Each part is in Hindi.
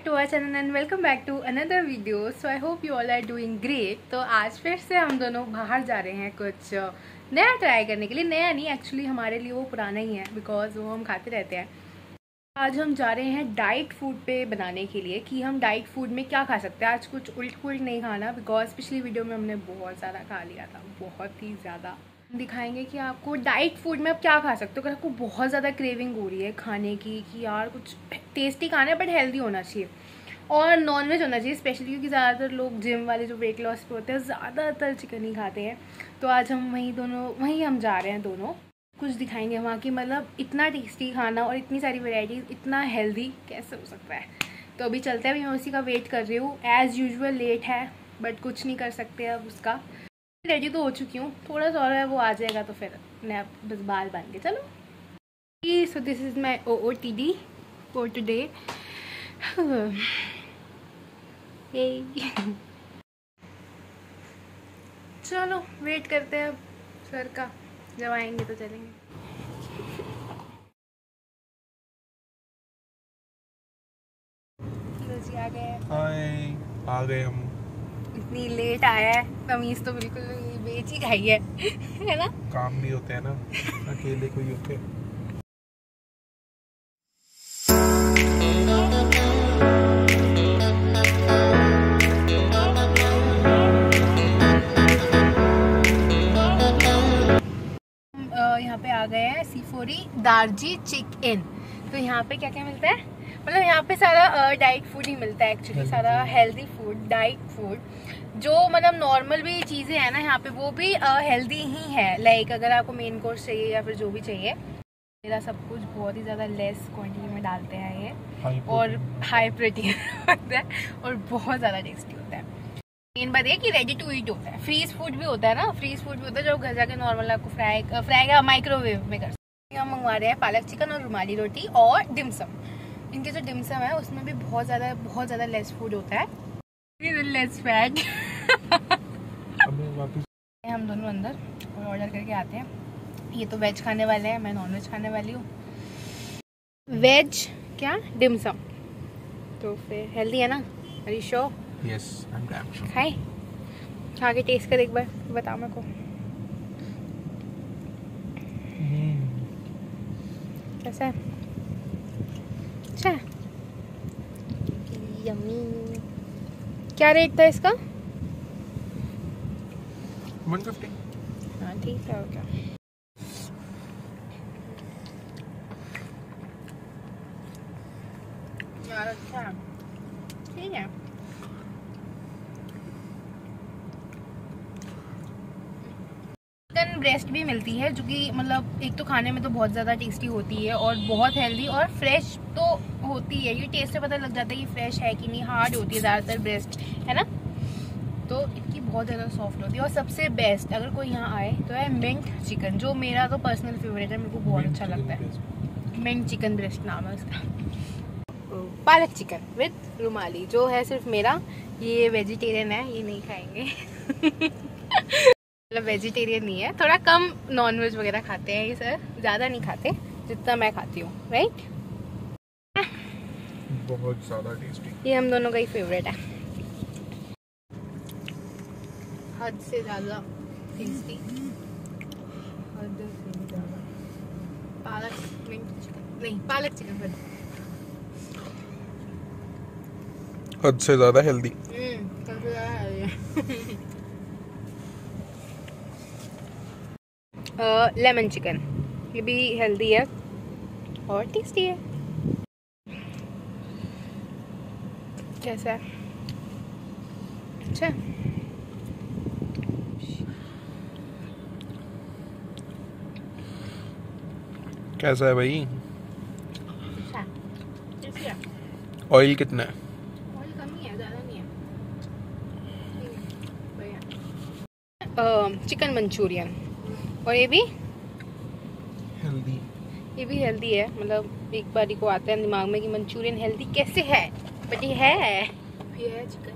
to our channel and welcome back to another video. So I hope you all are doing great. तो आज फिर से हम दोनों बाहर जा रहे हैं कुछ नया ट्राई करने के लिए। नया नहीं, एक्चुअली हमारे लिए वो पुराना ही है बिकॉज वो हम खाते रहते हैं। आज हम जा रहे हैं डाइट फूड पे बनाने के लिए कि हम डाइट फूड में क्या खा सकते हैं। आज कुछ उल्ट पुल्ट नहीं खाना बिकॉज पिछली वीडियो में हमने बहुत ज़्यादा खा लिया था, बहुत ही ज़्यादा। दिखाएंगे कि आपको डाइट फूड में आप क्या खा सकते हो। अगर आपको बहुत ज़्यादा क्रेविंग हो रही है खाने की कि यार कुछ टेस्टी खाना है बट हेल्दी होना चाहिए और नॉनवेज होना चाहिए स्पेशली, क्योंकि ज़्यादातर लोग जिम वाले जो वेट लॉस पे होते हैं ज़्यादातर चिकन ही खाते हैं। तो आज हम वहीं हम जा रहे हैं दोनों। कुछ दिखाएंगे वहाँ की, मतलब इतना टेस्टी खाना और इतनी सारी वेराइटीज़, इतना हेल्दी कैसे हो सकता है। तो अभी चलते हैं, अभी मैं उसी का वेट कर रही हूँ। एज़ यूजुअल लेट है बट कुछ नहीं कर सकते अब उसका। रेडी तो हो चुकी हूँ, थोड़ा सा और है, वो आ जाएगा तो फिर मैं बस बाल बांध के चलो। So this is my OOTD for today. चलो वेट करते हैं अब सर का, जब आएंगे तो चलेंगे। जी आ गए। हाय, आ गए हम। इतनी लेट आया है, तमीज तो बिल्कुल नहीं, बेच ही खाई है है ना। काम भी होते हैं ना, अकेले कोई होते हैं। यहाँ पे आ गए हैं C4E दार्जी चिकन। तो यहाँ पे क्या क्या मिलता है, मतलब यहाँ पे सारा डाइट फूड ही मिलता है एक्चुअली, सारा हेल्दी फूड, डाइट फूड। जो मतलब नॉर्मल भी चीज़ें हैं ना यहाँ पे वो भी हेल्दी ही है। लाइक अगर आपको मेन कोर्स चाहिए या फिर जो भी चाहिए, मेरा सब कुछ बहुत ही ज़्यादा लेस क्वांटिटी में डालते हैं ये, और हाई प्रोटीन होता है और बहुत ज़्यादा टेस्टी होता है। मेन बात ये कि रेडी टू ईट होता है। फ्रीज फूड भी होता है ना, फ्रीज फूड भी होता है जो घर जाके नॉर्मल आपको फ्राई या माइक्रोवेव में कर सकते हैं। हम मंगवा रहे हैं पालक चिकन और रुमाली रोटी और डिमसम। इनके जो डिमसम है उसमें भी बहुत ज़्यादा लेस फूड होता है, लेस फैट। हम दोनों अंदर और ऑर्डर करके आते हैं। ये तो वेज खाने वाले हैं, मैं नॉनवेज खाने वाली हूँ। वेज क्या डिमसम, तो फिर हेल्दी है ना। Are you sure? Yes, I'm damn sure. खाए, खा के टेस्ट कर एक बार, बताओ मेरे को कैसा है। अच्छा है, यम्मी। क्या रेट था इसका? 150। हाँ ठीक है, क्या यार, अच्छा ठीक है। चिकन ब्रेस्ट भी मिलती है जो कि मतलब एक तो खाने में तो बहुत ज़्यादा टेस्टी होती है और बहुत हेल्दी और फ्रेश तो होती है। ये टेस्ट से पता लग जाता है कि फ्रेश है कि नहीं। हार्ड होती है ज़्यादातर ब्रेस्ट, है ना, तो इनकी बहुत ज़्यादा सॉफ्ट होती है। और सबसे बेस्ट अगर कोई यहाँ आए तो है मिंट चिकन, जो मेरा तो पर्सनल फेवरेट है, मेरे को बहुत अच्छा लगता है। मिंट चिकन ब्रेस्ट नाम है उसका। पालक चिकन विथ रुमाली जो है सिर्फ मेरा, ये वेजिटेरियन है, ये नहीं खाएंगे। मतलब वेजिटेरियन नहीं है, थोड़ा कम नॉनवेज वगैरह खाते हैं ये सर, ज़्यादा नहीं खाते जितना मैं खाती हूँ, राइट। बहुत ज़्यादा टेस्टी। ये हम दोनों का ही फेवरेट है, हद से ज़्यादा टेस्टी, हद से ज़्यादा। पालक मिंट चिकन नहीं, पालक चिकन हद से ज़्यादा हेल्दी। लेमन चिकन, ये भी हेल्दी है और टेस्टी है। कैसा है? अच्छा, कैसा है भाई? अच्छा टेस्टी है। ऑयल कितना है? ऑयल कम ही है, ज़्यादा नहीं है। चिकन मंचूरियन, और ये भी हेल्दी। ये भी हेल्दी है। मतलब एक बारी को आता है दिमाग में कि मंचूरियन हेल्दी कैसे है, बट ये है चिकन।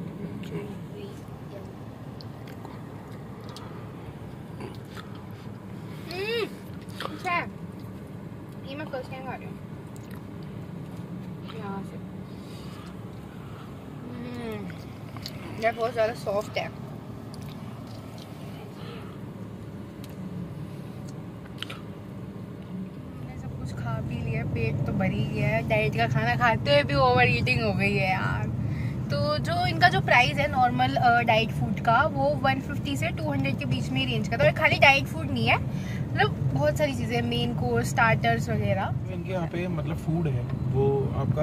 अच्छा है, ये मैं फर्स्ट टाइम खा रही हूँ यहाँ से। ये बहुत ज़्यादा सॉफ्ट है। मैंने सब कुछ खा पी लिया, पेट तो भर ही गया है। डाइट का खाना खाते हुए भी ओवर ईटिंग हो गई है यार। तो जो इनका जो प्राइस है नॉर्मल डाइट फूड का, वो 150 से 200 के बीच में ही रेंज का। तो खाली डाइट फूड नहीं है, मतलब बहुत सारी चीजें, मेन कोर्स, स्टार्टर्स वगैरह। इनके यहाँ पे मतलब फूड है वो आपका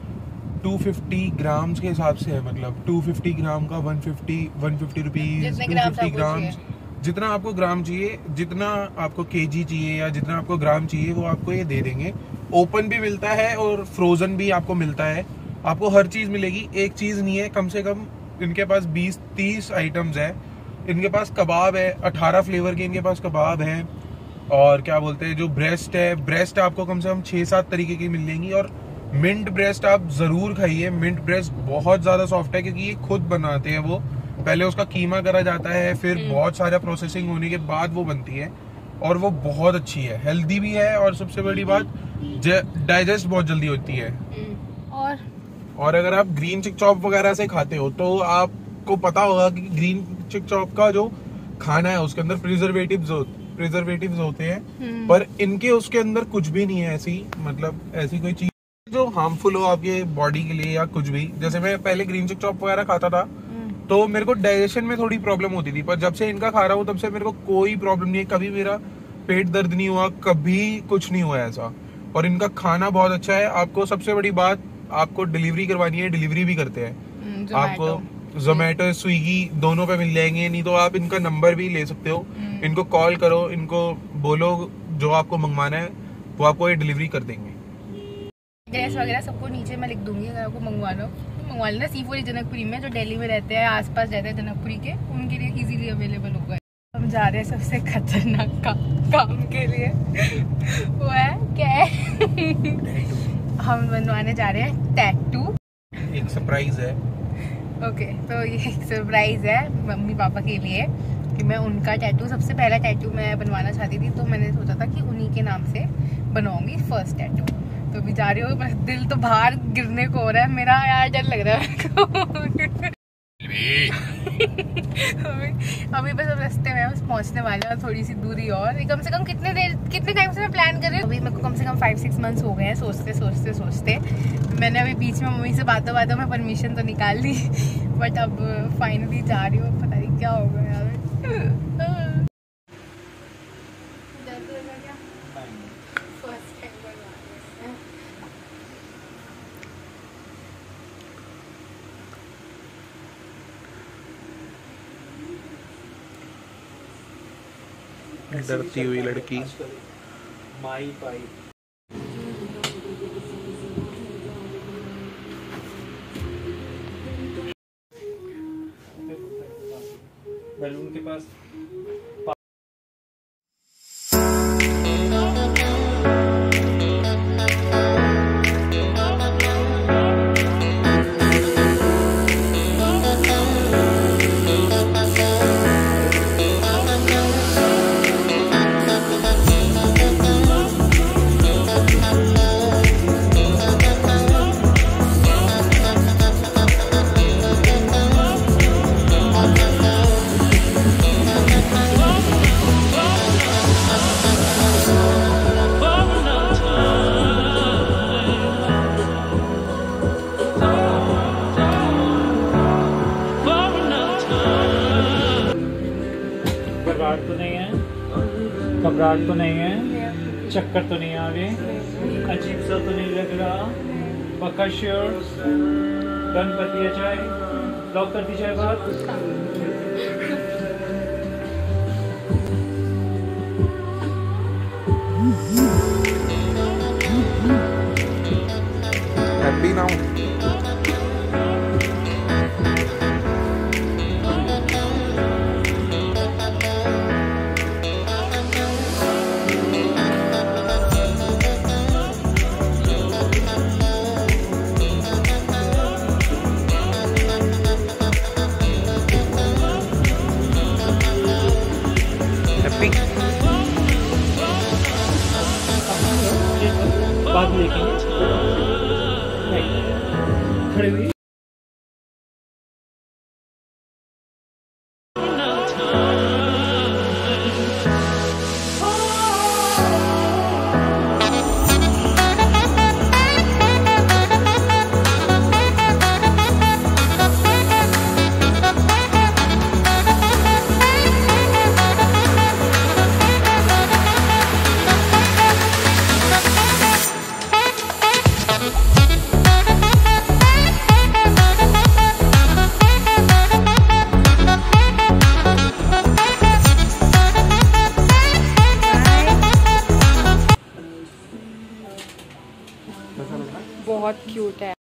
250 ग्राम्स के हिसाब से है, मतलब 250 ग्राम का 150 रुपीज, 250 ग्राम, जितना आपको ग्राम चाहिए, जितना आपको केजी चाहिए या जितना आपको ग्राम चाहिए वो आपको ये दे देंगे। ओपन भी मिलता है और फ्रोजन भी आपको मिलता है, आपको हर चीज मिलेगी। एक चीज नहीं है, कम से कम इनके पास 20-30 आइटम्स है। इनके पास कबाब है, 18 फ्लेवर के इनके पास कबाब है। और क्या बोलते हैं, जो ब्रेस्ट है, ब्रेस्ट आपको कम से कम 6-7 तरीके की मिल जाएंगी। और मिंट ब्रेस्ट आप जरूर खाइए, मिंट ब्रेस्ट बहुत ज्यादा सॉफ्ट है, क्योंकि ये खुद बनाते हैं। वो पहले उसका कीमा करा जाता है, फिर बहुत सारा प्रोसेसिंग होने के बाद वो बनती है, और वो बहुत अच्छी है, हेल्दी भी है, और सबसे बड़ी बात डाइजेस्ट बहुत जल्दी होती है। और अगर आप ग्रीन चिक चॉप वगैरह से खाते हो तो आपको पता होगा कि ग्रीन चिक चॉप का जो खाना है उसके अंदर प्रिजर्वेटिव्स होते हैं, पर इनके उसके अंदर कुछ भी नहीं है ऐसी, मतलब ऐसी कोई चीज जो हार्मफुल हो आपके बॉडी के लिए या कुछ भी। जैसे मैं पहले ग्रीन चिक चॉप वगैरह खाता था तो मेरे को डाइजेशन में थोड़ी प्रॉब्लम होती थी, पर जब से इनका खा रहा हूँ तब से मेरे को कोई प्रॉब्लम नहीं है। कभी मेरा पेट दर्द नहीं हुआ, कभी कुछ नहीं हुआ ऐसा। और इनका खाना बहुत अच्छा है। आपको सबसे बड़ी बात, आपको डिलीवरी करवानी है, डिलीवरी भी करते हैं। आपको जोमेटो, स्विगी दोनों पे मिल जाएंगे। नहीं तो आप इनका नंबर भी ले सकते हो, इनको कॉल करो, इनको बोलो जो आपको मंगवाना है वो आपको ये डिलीवरी कर देंगे। एड्रेस वगैरह सबको नीचे मैं लिख दूंगी, अगर आपको मंगवा लेना। C4 जनकपुरी में, जो दिल्ली में रहते हैं, आसपास रहते हैं जनकपुरी के, उनके लिए इजीली अवेलेबल होगा। हम जा रहे हैं सबसे खतरनाक काम के लिए। वो है क्या है? हम बनवाने जा रहे हैं टैटू। एक सरप्राइज है। ओके, तो ये एक सरप्राइज है मम्मी पापा के लिए कि मैं उनका टैटू, सबसे पहला टैटू मैं बनवाना चाहती थी, तो मैंने सोचा था कि उन्हीं के नाम से बनवाऊंगी फर्स्ट टैटू। तो अभी जा रही हूँ, बस दिल तो बाहर गिरने को हो रहा है मेरा यार, डर लग रहा है। अभी बस रास्ते में बस पहुंचने वाले हैं, थोड़ी सी दूरी और। कम से कम कितने टाइम से मैं प्लान कर रही हूँ। अभी मेरे को कम से कम 5-6 मंथ्स हो गए हैं सोचते। मैंने अभी बीच में मम्मी से बातों में परमिशन तो निकाल ली, बट अब फाइनली जा रही हूँ। पता नहीं क्या होगा यार। डरती हुई लड़की। माई पाई बैलून के पास घबराहट तो नहीं है, चक्कर तो नहीं आ रही, अजीब सा तो नहीं लग रहा, पक्का श्योर? डन कर दिया जाए, लॉक कर दी जाए बात। Happy now? बाद में देखेंगे। खड़े हुए बहुत क्यूट है।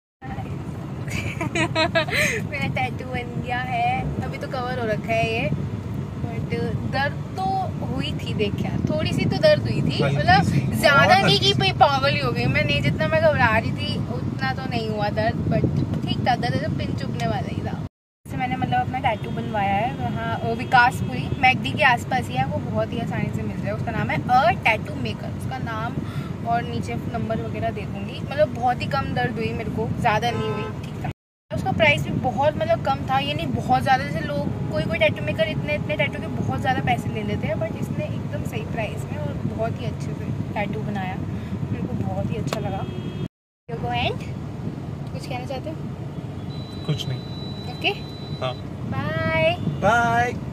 मेरा टैटू बन गया है, अभी तो कवर हो रखा है ये, बट दर्द तो हुई थी। देखिए थोड़ी सी तो दर्द हुई थी, मतलब ज्यादा नहीं कि भाई पागल ही हो गई मैं, नहीं जितना मैं घबरा रही थी उतना तो नहीं हुआ दर्द, बट ठीक था, दर्द तो पिन चुभने वाला ही था। जैसे मैंने मतलब अपना टैटू बनवाया है वहाँ विकासपुरी मैगडी के आसपास ही है, वो बहुत ही आसानी से मिल जाए। उसका नाम है अ टैटू मेकर, उसका नाम और नीचे नंबर वगैरह दे दूँगी। मतलब बहुत ही कम दर्द हुई मेरे को, ज़्यादा नहीं हुई, ठीक था। उसका प्राइस भी बहुत मतलब कम था, ये नहीं बहुत ज़्यादा, जैसे लोग कोई टैटू मेकर इतने टैटू के बहुत ज़्यादा पैसे ले लेते हैं, बट इसने एकदम सही प्राइस में और बहुत ही अच्छे से टैटू बनाया, मेरे को बहुत ही अच्छा लगा। एंड कुछ कहना चाहते हो? कुछ नहीं। ओके, हाँ, बाय बाय।